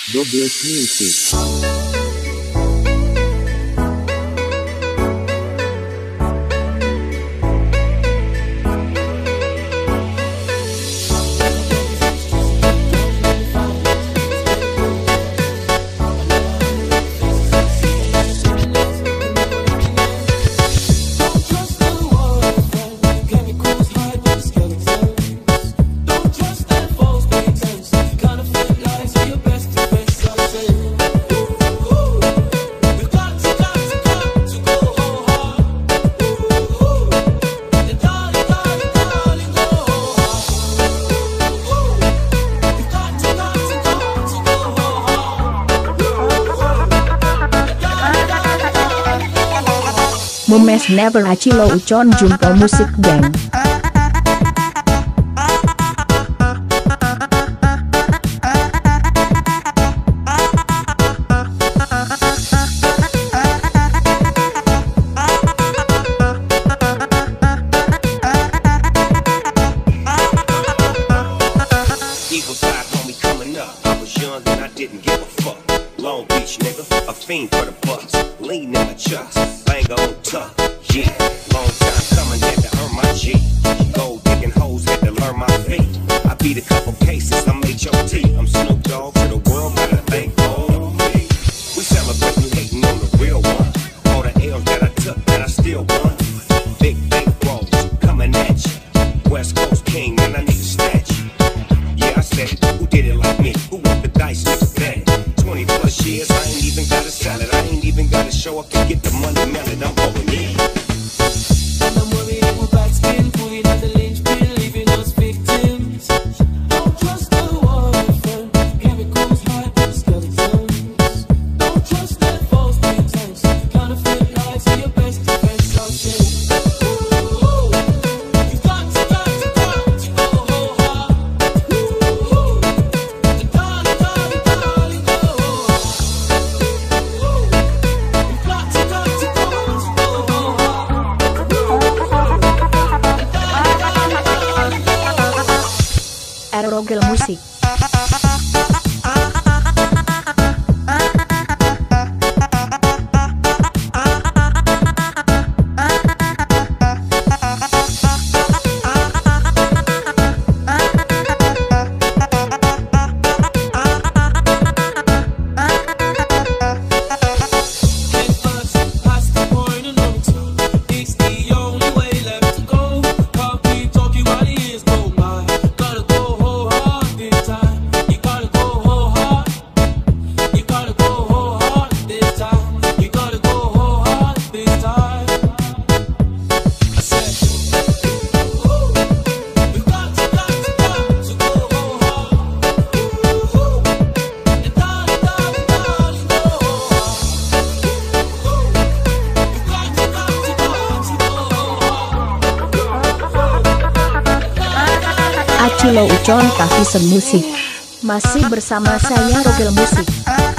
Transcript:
Double Music. Momes Never Acilo Ucon Jumpo Musik Gang. Didn't give a fuck. Long Beach nigga, a fiend for the bucks. Lean in my chucks, bang on tuck. Yeah, long time coming, had to earn my G. Gold digging hoes, had to learn my feet. I beat a couple cases, I'm H.O.T. I'm Snoop Dogg to the world, gotta thank all me. We celebrating hating on the real one. All the L's that I took, that I still won. Big bank rolls, coming at you. West Coast king, and I need a statue. Yeah, I said it, who did it like me? Who want the dice, nigga, bet it. 20 plus years, I ain't even gotta sell it. I ain't even gotta show up to get the money melted. I'm going in. And I'm worried it will backspin, pulling out the linchpin, leaving us victims. Don't trust the waterfront, chemicals, hyper skeletons. Don't trust that false pretense, counterfeit lies are your best defense. I'll say, ooh, you've got to go hard. Ooh, the darling, go hard. Rogel Musik. Acilo Ucon Kafisen Musik. Masih bersama saya Rogel Musik.